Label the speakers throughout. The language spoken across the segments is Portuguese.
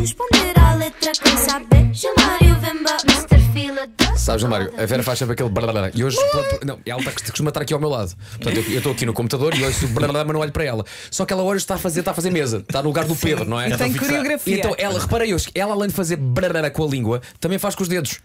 Speaker 1: responder à letra. Quem sabe, Gilmário Vemba, Mr. Fila.
Speaker 2: Sabes, Gilmário, a Vera faz sempre aquele brrr. E hoje, não, ela costuma estar aqui ao meu lado. Portanto, eu estou aqui no computador e ouço o brrr, mas não olho para ela. Só que ela hoje está a fazer mesa, está no lugar do Pedro, não é?
Speaker 3: Tem coreografia.
Speaker 2: Então, ela, reparei hoje, ela além de fazer brrr com a língua, também faz com os dedos.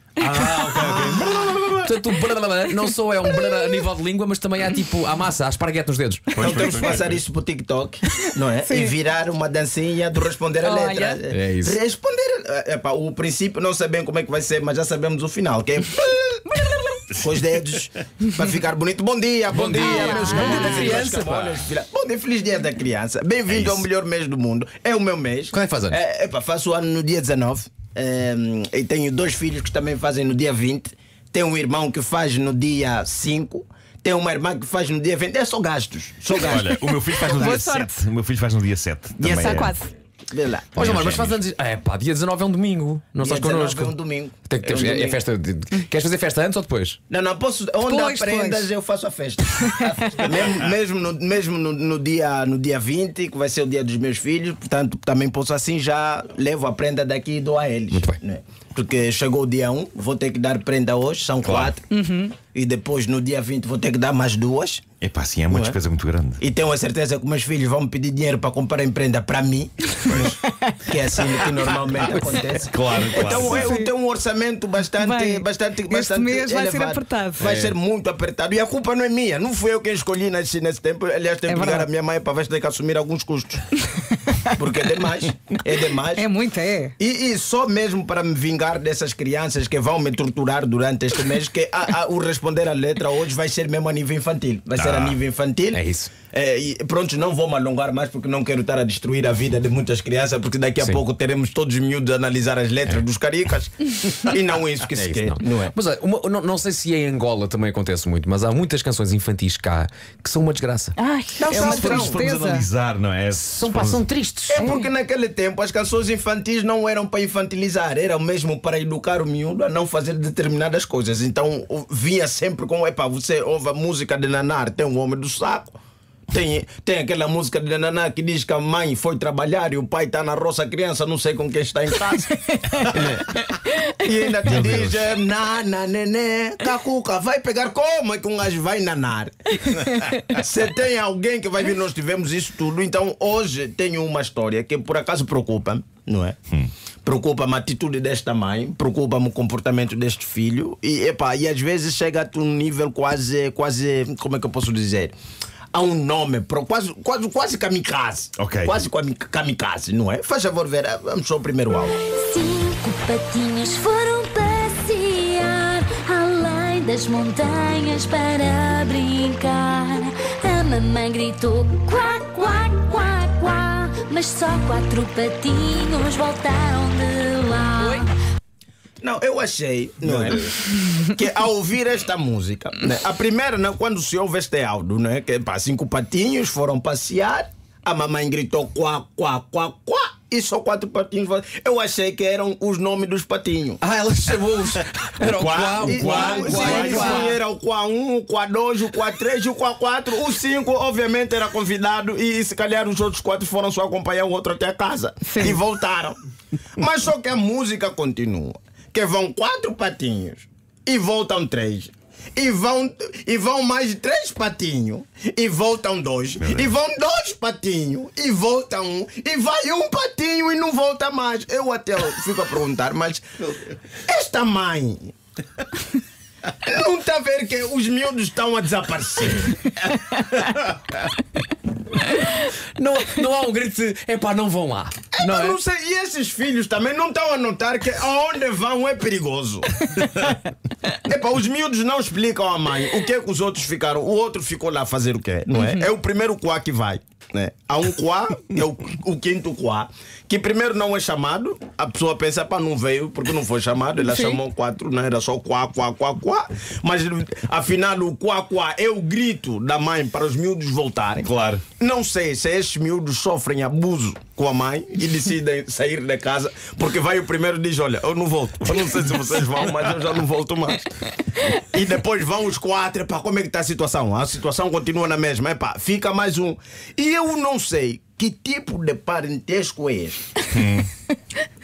Speaker 4: Ok.
Speaker 2: Portanto, o brrr não só é um brrr a nível de língua, mas também há tipo a massa, a esparguete nos dedos.
Speaker 5: Então temos que passar isso pro TikTok, não é?
Speaker 3: Sim.
Speaker 5: E virar uma dancinha do responder a
Speaker 3: Olha.
Speaker 5: letra.
Speaker 2: É isso.
Speaker 5: Responder. Epá, o princípio não sabemos como é que vai ser, mas já sabemos o final, que é com os dedos para ficar bonito. Bom dia, bom dia, meus
Speaker 2: Bom dia da
Speaker 5: caminhos,
Speaker 2: criança,
Speaker 5: meus
Speaker 2: pá.
Speaker 5: caminhos, filha. Bom dia, feliz dia da criança. Bem-vindo
Speaker 4: É
Speaker 5: ao
Speaker 4: isso.
Speaker 5: melhor mês do mundo. É o meu mês.
Speaker 2: Quando é que faz anos?
Speaker 5: Epá, faço o ano no dia 19. E tenho 2 filhos que também fazem no dia 20. Tenho um irmão que faz no dia 5. Tenho uma irmã que faz no dia 20. É só gastos. Só gastos.
Speaker 4: Olha, o meu filho faz no
Speaker 3: Boa
Speaker 4: dia
Speaker 3: sorte.
Speaker 4: 7. O meu filho faz no dia 7.
Speaker 5: Dia
Speaker 4: Também
Speaker 3: Está
Speaker 4: é.
Speaker 3: quase.
Speaker 5: Vê lá.
Speaker 2: Ó, Gilmário, mas
Speaker 4: Gêmeos.
Speaker 2: faz anos. É pá, dia 19 é um domingo. Não
Speaker 5: Dia
Speaker 2: estás
Speaker 5: 19
Speaker 2: connosco.
Speaker 5: é um domingo.
Speaker 2: É
Speaker 5: domingo.
Speaker 2: festa. Queres fazer festa antes ou depois?
Speaker 5: Não, posso. Onde
Speaker 3: Depois,
Speaker 5: há prendas,
Speaker 3: depois.
Speaker 5: eu faço a festa. mesmo no dia 20, que vai ser o dia dos meus filhos, portanto, também posso assim já levo a prenda daqui e dou a eles.
Speaker 2: Muito bem.
Speaker 5: Né? Porque chegou o dia 1, vou ter que dar prenda hoje, são 4. E depois no dia 20 vou ter que dar mais 2.
Speaker 4: Epá, sim, é uma
Speaker 5: Não é?
Speaker 4: despesa muito grande.
Speaker 5: E tenho a certeza que meus filhos vão me pedir dinheiro para comprar prenda para mim, que é assim que normalmente acontece.
Speaker 4: Claro,
Speaker 5: Então eu tenho um orçamento bastante
Speaker 3: este mês vai ser
Speaker 5: elevado.
Speaker 3: apertado.
Speaker 5: Vai ser muito apertado. E a culpa não é minha. Não fui eu quem escolhi nascer nesse tempo. Aliás, tenho
Speaker 3: É
Speaker 5: que ligar
Speaker 3: verdade.
Speaker 5: a minha mãe para ver se tem que assumir alguns custos. Porque é demais. É demais.
Speaker 3: É muito, é.
Speaker 5: E só mesmo para me vingar dessas crianças que vão me torturar durante este mês, que o responder à letra hoje vai ser mesmo a nível infantil. Vai ser a nível infantil.
Speaker 2: É isso.
Speaker 5: E pronto, não vou me alongar mais porque não quero estar a destruir a vida de muitas crianças, porque daqui a
Speaker 2: Sim.
Speaker 5: pouco teremos todos os miúdos a analisar as letras dos caricas. E não é isso que se
Speaker 2: isso,
Speaker 5: quer, não é?
Speaker 2: Mas olha, não sei se em Angola também acontece muito, mas há muitas canções infantis cá que são uma desgraça.
Speaker 3: Ai,
Speaker 5: Não,
Speaker 3: é uma
Speaker 5: se formos
Speaker 3: tristeza.
Speaker 4: analisar, não é?
Speaker 2: São tristes.
Speaker 5: É porque naquele tempo as canções infantis não eram para infantilizar, eram mesmo para educar o miúdo a não fazer determinadas coisas. Então vinha sempre com, você ouve a música de Nanar, tem o Homem do Saco. Tem aquela música de Naná que diz que a mãe foi trabalhar e o pai está na roça, a criança não sei com quem está em casa. E ainda te diz: nana, nenê, cacuca, vai pegar como é que um gajo vai nanar? Se tem alguém que vai vir, nós tivemos isso tudo. Então hoje tenho uma história que por acaso preocupa-me, não é? Preocupa-me a atitude desta mãe, preocupa-me o comportamento deste filho e às vezes chega a um nível quase, como é que eu posso dizer? Há um nome, quase kamikaze.
Speaker 4: Ok.
Speaker 5: Quase kamikaze, não é? Faz favor, Vera, vamos só o primeiro áudio.
Speaker 1: 5 patinhos foram passear além das montanhas para brincar. A mamãe gritou quá, quá, quá, quá, mas só 4 patinhos voltaram de lá.
Speaker 5: Não, eu achei, não é? Que ao ouvir esta música, né? A primeira, né, quando se ouve este áudio, né? Que 5 patinhos foram passear, a mamãe gritou quá, quá, quá, quá, e só 4 patinhos. Eu achei que eram os nomes dos patinhos.
Speaker 2: Ela chamou-os. Era o quá, o quá, o quá, o quá.
Speaker 5: Sim, era o quá 1, o quá 2, o quá 3 e o quá 4. O 5, obviamente, era convidado e se calhar os outros 4 foram só acompanhar o outro até a casa.
Speaker 3: Sim.
Speaker 5: E voltaram. Mas só que a música continua. Que vão 4 patinhos e voltam 3. E vão mais 3 patinhos e voltam 2. E vão 2 patinhos e voltam 1. E vai 1 patinho e não volta mais. Eu até fico a perguntar, mas esta mãe não está a ver que os miúdos estão a desaparecer?
Speaker 2: Não há um grito de não vão lá.
Speaker 5: Não sei, e esses filhos também não estão a notar que aonde vão é perigoso. Os miúdos não explicam à mãe o que é que os outros ficaram. O outro ficou lá a fazer o quê? Não é? É o primeiro quá que vai. Né? Há um quá, é o quinto quá, que primeiro não é chamado. A pessoa pensa, não veio porque não foi chamado. Ela chamou 4, não era só quá, quá, quá, quá. Mas afinal o quá, quá é o grito da mãe para os miúdos voltarem.
Speaker 4: Claro.
Speaker 5: Não sei se estes miúdos sofrem abuso com a mãe e decidem sair da casa, porque vai o primeiro e diz: olha, eu não volto. Eu não sei se vocês vão, mas eu já não volto mais. E depois vão os 4. Como é que está a situação? A situação continua na mesma. Fica mais um. E eu não sei que tipo de parentesco é este.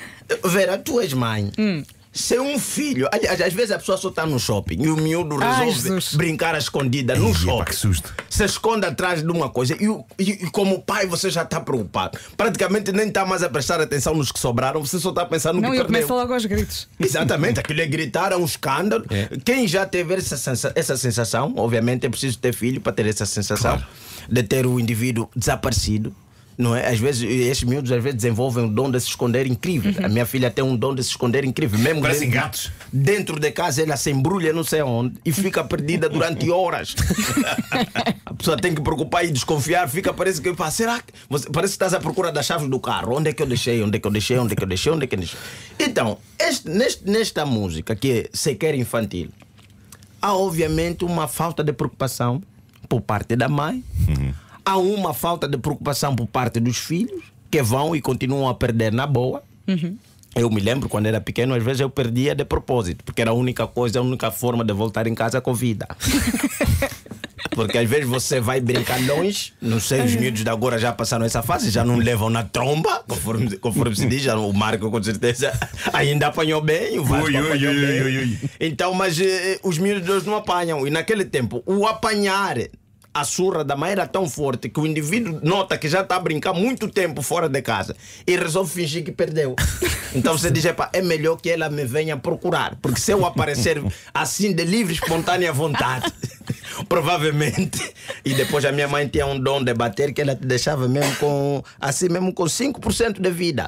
Speaker 5: Vera, tu és mãe. Se um filho, aliás, às vezes a pessoa só está no shopping e o miúdo resolve
Speaker 3: Jesus.
Speaker 5: brincar à escondida no
Speaker 4: Epá,
Speaker 5: shopping.
Speaker 4: que susto.
Speaker 5: Se esconde atrás de uma coisa e como pai você já está preocupado. Praticamente nem está mais a prestar atenção nos que sobraram, você só está a pensar no
Speaker 3: Não,
Speaker 5: que
Speaker 3: eu
Speaker 5: perdeu.
Speaker 3: começo logo aos gritos.
Speaker 5: Exatamente, aquilo é gritar, é um escândalo. Quem já teve essa sensação, obviamente é preciso ter filho para ter essa sensação de ter o indivíduo desaparecido. Não é? Às vezes, estes miúdos às vezes desenvolvem um dom de se esconder incrível. A minha filha tem um dom de se esconder incrível. Mesmo
Speaker 4: Parecem gatos.
Speaker 5: dentro de casa, ela se embrulha não sei onde e fica perdida durante horas. A pessoa tem que preocupar e desconfiar. Parece que, pá, será que parece que estás à procura das chaves do carro? Onde é que eu deixei? Onde é que eu deixei? Onde é que eu deixei? Onde é que eu deixei? Então, nesta música que é sequer infantil, há obviamente uma falta de preocupação por parte da mãe. Há uma falta de preocupação por parte dos filhos, que vão e continuam a perder na boa. Eu me lembro quando era pequeno, às vezes eu perdia de propósito, porque era a única forma de voltar em casa com vida. Porque às vezes você vai brincar longe, não sei, os miúdos de agora já passaram essa fase, já não levam na tromba, conforme se diz, já o Marco com certeza ainda apanhou bem, o Vasco apanhou bem. Então, mas os miúdos de hoje não apanham. E naquele tempo, o apanhar a surra da mãe era tão forte que o indivíduo nota que já está a brincar muito tempo fora de casa e resolve fingir que perdeu. Então você diz, é melhor que ela me venha procurar, porque se eu aparecer assim de livre, espontânea vontade, provavelmente. E depois a minha mãe tinha um dom de bater que ela te deixava mesmo com 5% de vida.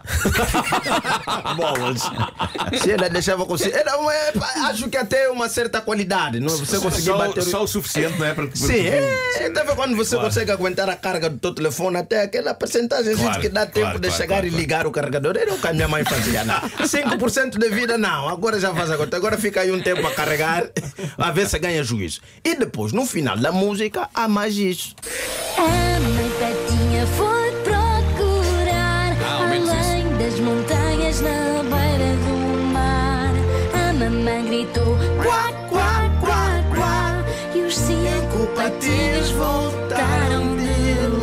Speaker 5: Bom, se ela deixava com acho que até uma certa qualidade, não? Você conseguia bater
Speaker 4: só o suficiente, não é? Para...
Speaker 5: Sim, até quando você consegue aguentar a carga do teu telefone, até aquela porcentagem que dá tempo de chegar e ligar o carregador. Era o que a minha mãe fazia. Não. 5% de vida, não. Agora já faz agora. Agora fica aí um tempo a carregar, a ver se ganha juízo. E depois, no final da música, há mais isso.
Speaker 1: A mãe Patinha foi procurar além das montanhas na beira do mar. A mamãe gritou quá, quá, quá, quá, e os 5 patinhos voltaram de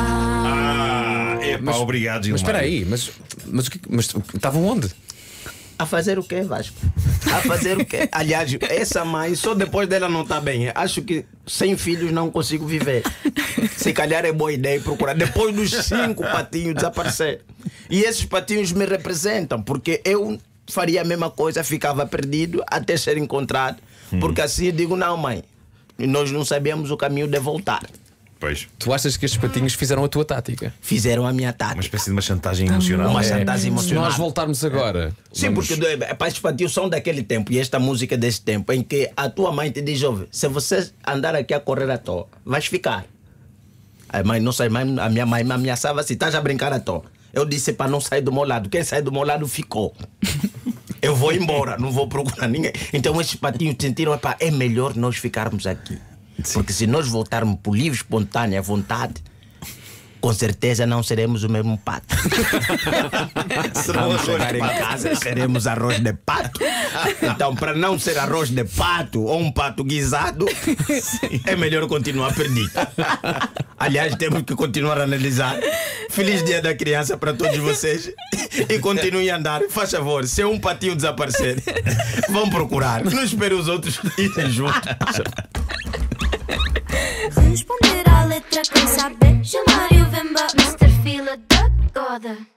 Speaker 1: lá.
Speaker 4: Epá, obrigado, Gilmar.
Speaker 2: Mas espera aí, mas estavam onde?
Speaker 5: A fazer o quê, Vasco? A fazer o quê? Aliás, essa mãe, só depois dela não está bem. Acho que sem filhos não consigo viver. Se calhar é boa ideia procurar. Depois dos 5 patinhos desaparecer. E esses patinhos me representam, porque eu faria a mesma coisa, ficava perdido até ser encontrado. Porque assim digo, não, mãe, nós não sabemos o caminho de voltar.
Speaker 4: Pois.
Speaker 2: Tu achas que estes patinhos fizeram a tua tática?
Speaker 5: Fizeram a minha
Speaker 4: Uma
Speaker 5: tática.
Speaker 4: espécie de uma chantagem emocional.
Speaker 5: Uma
Speaker 4: É.
Speaker 5: chantagem
Speaker 2: Se
Speaker 5: emocional.
Speaker 2: nós voltarmos agora.
Speaker 5: Sim,
Speaker 2: vamos-
Speaker 5: porque estes patinhos são daquele tempo. E esta música é desse tempo, em que a tua mãe te diz: ouve, se você andar aqui a correr à toa, vais ficar. A mãe, não sei, a minha mãe me ameaçava assim: estás a brincar à toa. Eu disse para não sair do meu lado. Quem sai do meu lado ficou. Eu vou embora, não vou procurar ninguém. Então estes patinhos sentiram: é melhor nós ficarmos aqui. Porque se nós voltarmos por livre, espontânea vontade, com certeza não seremos o mesmo pato. Vamos chegar em casa, seremos arroz de pato. Então, para não ser arroz de pato ou um pato guisado, é melhor continuar perdido. Aliás, temos que continuar a analisar. Feliz Dia da Criança para todos vocês. E continuem a andar. Faz favor, se um patinho desaparecer, vão procurar. Não espere os outros irem juntos.
Speaker 1: Responder à letra quem sabe chamar e o Vemba Mr. Fila da Goda.